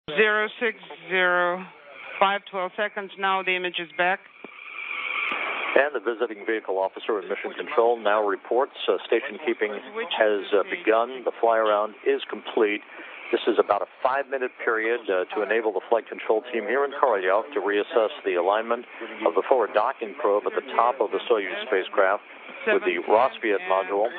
060-512 seconds. Now the image is back. And the visiting vehicle officer in Mission Control now reports station keeping has begun. The fly-around is complete. This is about a 5-minute period to enable the flight control team here in Korolyov to reassess the alignment of the forward docking probe at the top of the Soyuz spacecraft with the Rossviet module.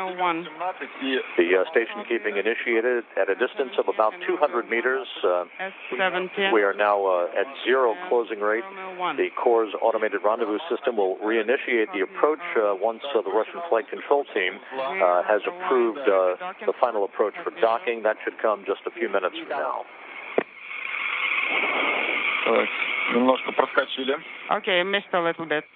The station keeping initiated at a distance of about 200 meters. We are now at zero closing rate. The Corps' automated rendezvous system will reinitiate the approach once the Russian flight control team has approved the final approach for docking. That should come just a few minutes from now. Okay, missed a little bit.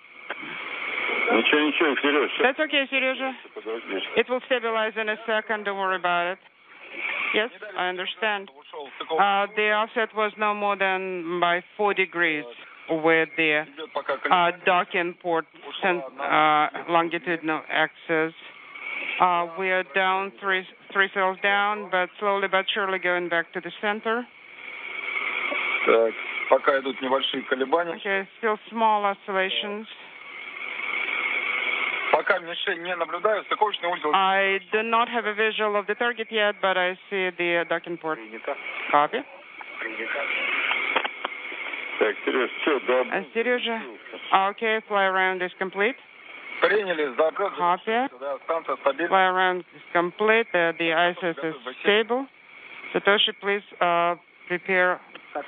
That's okay, Serежа. It will stabilize in a second. Don't worry about it. Yes, I understand. The offset was no more than by 4 degrees with the docking port longitudinal axis. We are down three cells down, but slowly but surely going back to the center. Okay, still small oscillations. I do not have a visual of the target yet, but I see the docking port. Copy. Serежа, okay, fly around is complete. Copy. Fly around is complete. The ISS is stable. Satoshi, please prepare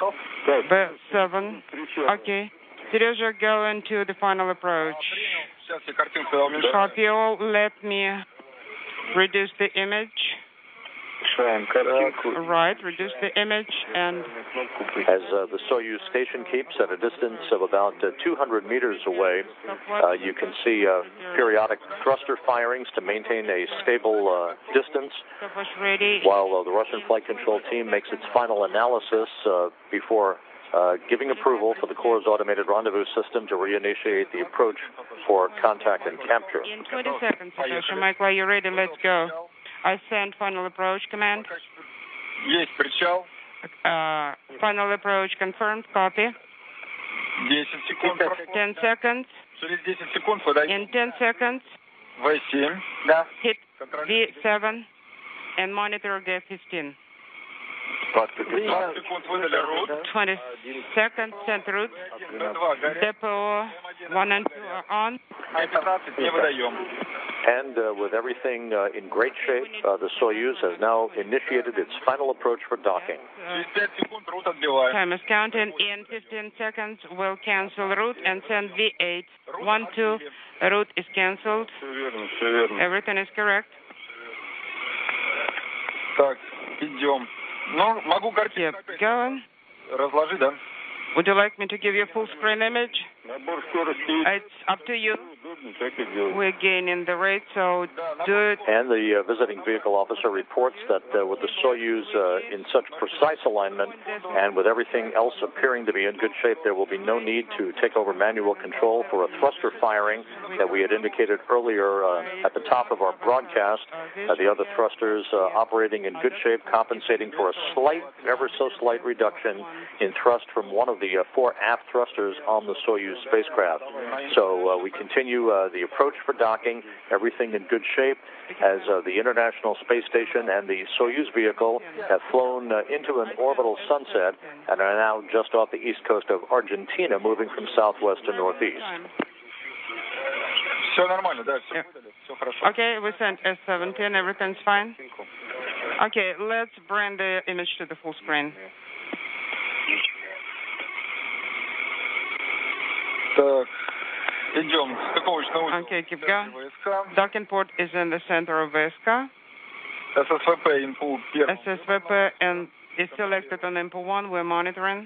B7. Okay. Serежa, go into the final approach. Copy all. Let me reduce the image. Right, reduce the image and... As the Soyuz station keeps at a distance of about 200 meters away, you can see periodic thruster firings to maintain a stable distance, while the Russian flight control team makes its final analysis before giving approval for the Corps' automated rendezvous system to reinitiate the approach for contact and capture. In 20 seconds, Satoshi. Michael, are you ready? Let's go. I send final approach command. Final approach confirmed. Copy. 10 seconds. In 10 seconds, hit V7 and monitor the 15. 20 seconds, send route. Depot 1 and 2 are on. And with everything in great shape, the Soyuz has now initiated its final approach for docking. Time is counting. In 15 seconds, we'll cancel route and send V8. 1, 2, route is canceled. Everything is correct. Keep going. Would you like me to give you a full screen image? It's up to you. We're gaining the rate, so do it. And the visiting vehicle officer reports that with the Soyuz in such precise alignment and with everything else appearing to be in good shape, there will be no need to take over manual control for a thruster firing that we had indicated earlier at the top of our broadcast. The other thrusters operating in good shape, compensating for a slight, ever so slight reduction in thrust from one of the 4 aft thrusters on the Soyuz spacecraft. So we continue the approach for docking, everything in good shape, as the International Space Station and the Soyuz vehicle have flown into an orbital sunset and are now just off the east coast of Argentina, moving from southwest to northeast. Okay, we sent S17, everything's fine. Okay, let's bring the image to the full screen. Okay, keep going. Docking port is in the center of VSK. SSVP and is selected on IMPO 1. We're monitoring.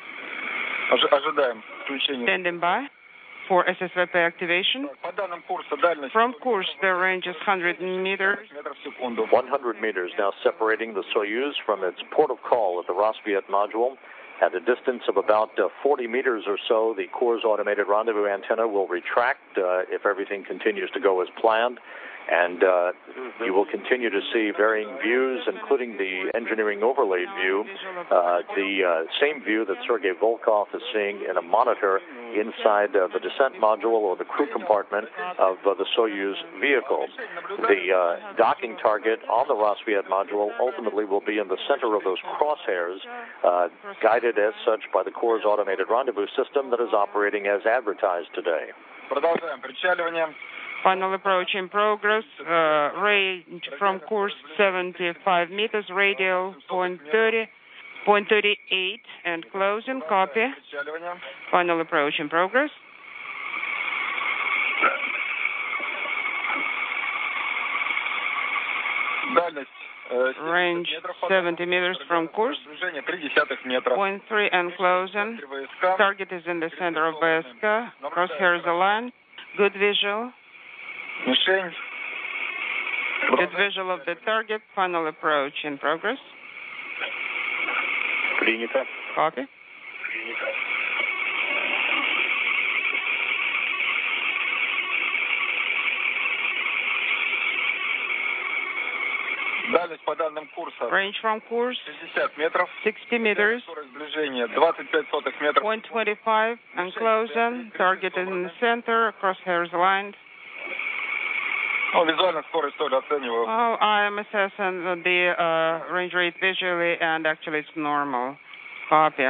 Standing by for SSVP activation. From course, the range is 100 meters. 100 meters now separating the Soyuz from its port of call at the Rossviet module. At a distance of about 40 meters or so, the Corps' automated rendezvous antenna will retract if everything continues to go as planned. And you will continue to see varying views, including the engineering overlaid view, the same view that Sergei Volkov is seeing in a monitor inside the descent module or the crew compartment of the Soyuz vehicle. The docking target on the Rassvet module ultimately will be in the center of those crosshairs, guided as such by the Corps' automated rendezvous system that is operating as advertised today. Final approach in progress. Range from course 75 meters, radial 0.38, and closing. Copy. Final approach in progress. Range 70 meters from course, 0.3 and closing. Target is in the center of VSK. Crosshairs aligned. Good visual. Good visual of the target. Final approach in progress. Copy. Range from course 60 meters, 0.25 and closing. Target is in the center. Crosshairs aligned. I am assessing the range rate visually, and actually it's normal. Copy.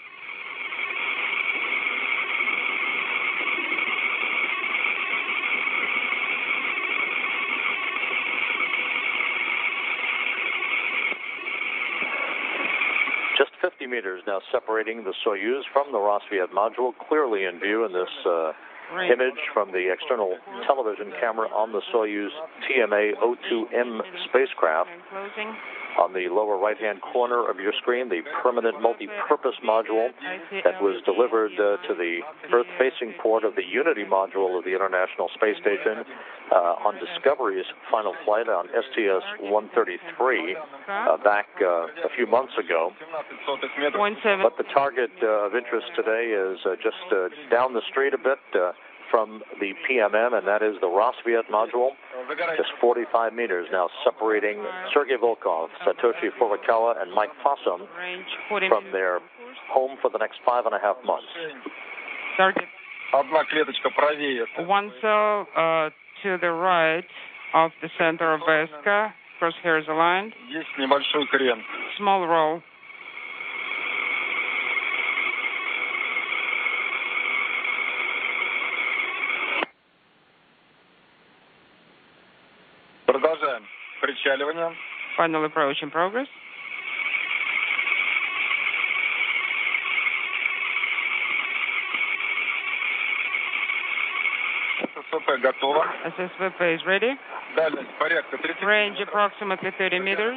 Just 50 meters now separating the Soyuz from the Rassvet module, clearly in view in this image from the external television camera on the Soyuz TMA-02M spacecraft. On the lower right-hand corner of your screen, the permanent multi-purpose module that was delivered to the Earth-facing port of the Unity module of the International Space Station on Discovery's final flight on STS-133 back a few months ago. But the target of interest today is just down the street a bit from the PMM, and that is the Rassvet module. Just 45 meters now separating Sergei Volkov, Satoshi Furukawa, and Mike Fossum from their home for the next 5.5 months. Target. One cell to the right of the center of VSK. Crosshairs aligned. Small roll. Final approach in progress. SSVP is ready. Range approximately 30 meters.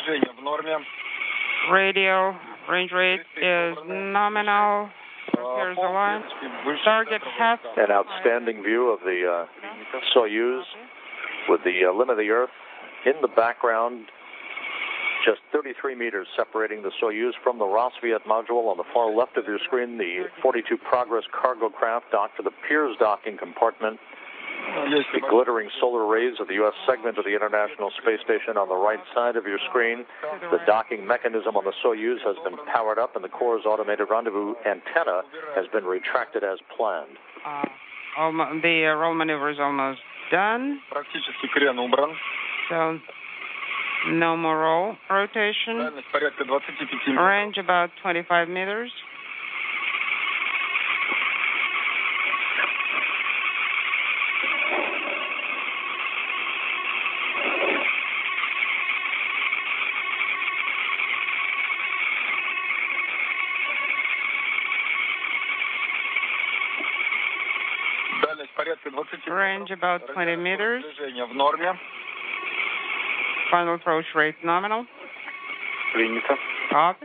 Radial range rate is nominal. Here's the line. Target half. An outstanding view of the Soyuz with the limb of the Earth in the background. Just 33 meters separating the Soyuz from the Rassvet module. On the far left of your screen, the 42 Progress cargo craft docked to the Pirs docking compartment. The glittering solar rays of the U.S. segment of the International Space Station on the right side of your screen. The docking mechanism on the Soyuz has been powered up, and the Corps' automated rendezvous antenna has been retracted as planned. The roll maneuver is almost done. So no more roll rotation. Range about 25 meters. Range about 20 meters. Final approach rate nominal. Copy.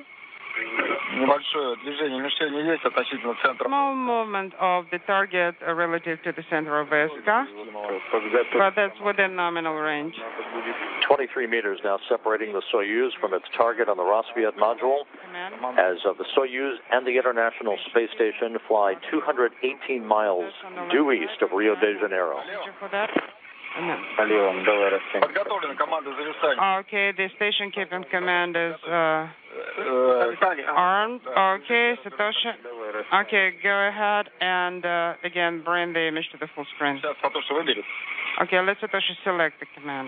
Small movement of the target relative to the center of VSK, but that's within nominal range. 23 meters now separating the Soyuz from its target on the Rassvet module, as the Soyuz and the International Space Station fly 218 miles due east of Rio de Janeiro. Подготовлена команда зависания. Okay, the station keeping command is armed. Okay, Satoshi. Okay, go ahead and again bring the image to the full screen. Сейчас Сатоши выберет. Okay, let Satoshi select the command.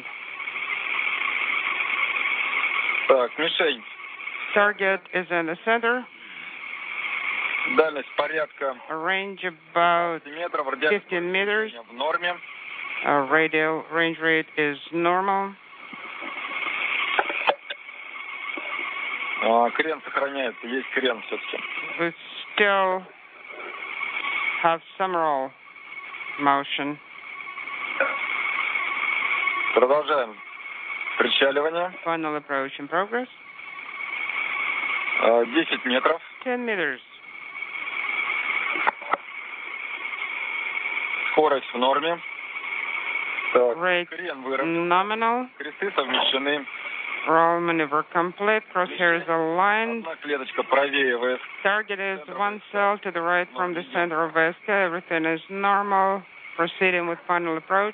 Так, мишень. Target is in the center. Дальность порядка Range about 15 meters. в норме. Radial range rate is normal. Крен сохраняется, есть крен все-таки. We still have some roll motion. Продолжаем. Причаливание. Final approach in progress. 10 метров. 10 meters. Скорость в норме. Так, Rate крен выровнен. nominal. Кресты совмещены. Roll maneuver complete. Crosshairs aligned. Одна клеточка правее ВС. Target is one cell to the right from the center of VSK. Everything is normal. Proceeding with final approach.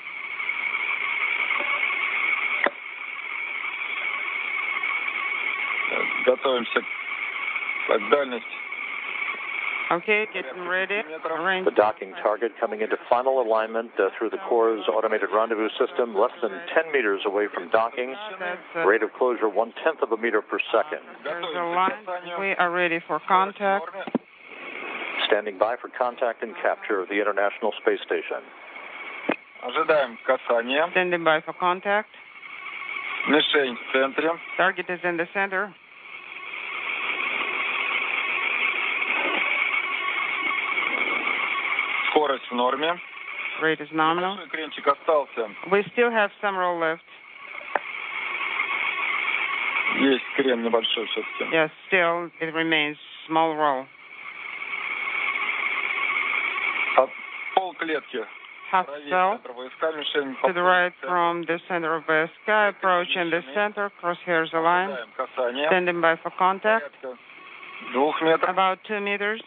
Готовимся. Так, дальность. Okay, getting ready. Range. The docking target coming into final alignment through the Corps' automated rendezvous system, less than 10 meters away from docking. That's Rate of closure 1/10 of a meter per second. there's a line. We are ready for contact. Standing by for contact and capture of the International Space Station. Ожидаем касания. Standing by for contact. Мишень в центре. Target is in the center. Скорость в норме. Rate is nominal. Большой кренчик остался. We still have some roll left. Есть крен небольшой все-таки. Yes, still it remains small roll. От полклетки. Half Правее cell центра ВСК мишень. to the right from the center of the sky. Approach in the center. Crosshairs aligned. Ожидаем касания. Standing by for contact. Порядка 2 метров. About 2 meters.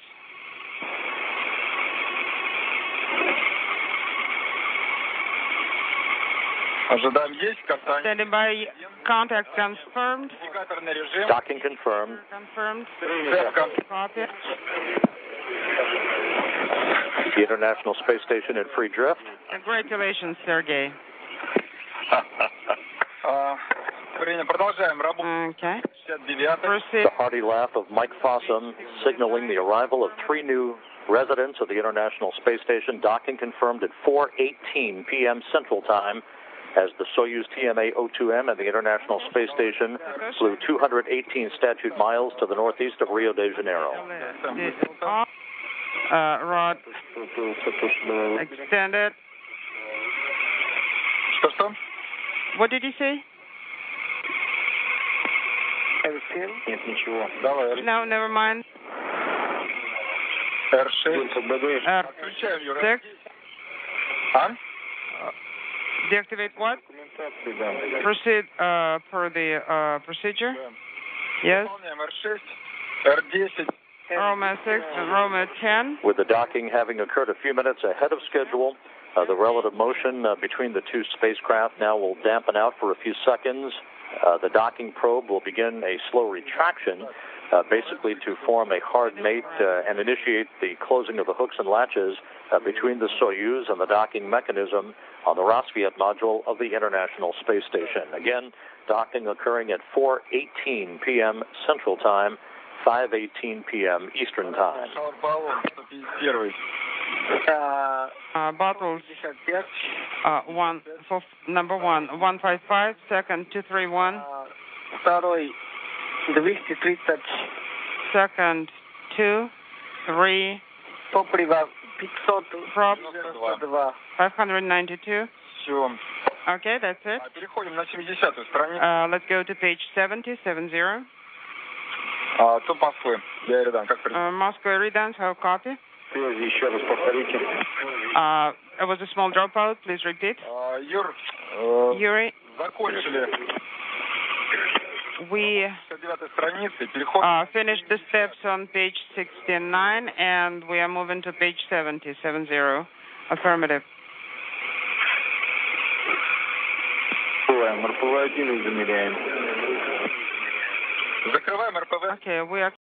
Ожидаем есть касание. Standing by. Contact confirmed. Индикаторный режим. Docking confirmed. Confirmed. Цепка. Copy. The International Space Station in free drift. Congratulations, Sergey. Продолжаем работу. Okay. 69-й. Proceed. The hearty laugh of Mike Fossum signaling the arrival of 3 new residents of the International Space Station. Docking confirmed at 4:18 p.m. Central Time as the Soyuz TMA-02M and the International Space Station flew 218 statute miles to the northeast of Rio de Janeiro. Rod extended. Что? What did you say? Нет, ничего. Давай. No, never mind. R6. R6. Deactivate what? Proceed per the procedure. Yes. R6, R10. Roma 6 and Roma 10. With the docking having occurred a few minutes ahead of schedule, the relative motion between the two spacecraft now will dampen out for a few seconds. The docking probe will begin a slow retraction, basically to form a hard mate and initiate the closing of the hooks and latches between the Soyuz and the docking mechanism on the Rassvet module of the International Space Station. Again, docking occurring at 4:18 p.m. Central Time, 5:18 p.m. Eastern Time. Bottles. Number 1, 155, second 231. Второй 230. Second 2, 3. Топливо 500. Prop 92. 592. Все. Okay, that's it. Переходим на 70-ю страницу. Let's go to page 70. Тут Москвы. Я Редан, как принято. Moscow Redans, how copy? Связи еще раз повторите. It was a small dropout. Please repeat. Юр, Yuri, закончили we 69-й страницы. Переходим. finished the steps on page 69, and we are moving to page 70. Affirmative. РПВ-1 измеряем. Закрываем РПВ. Okay, we are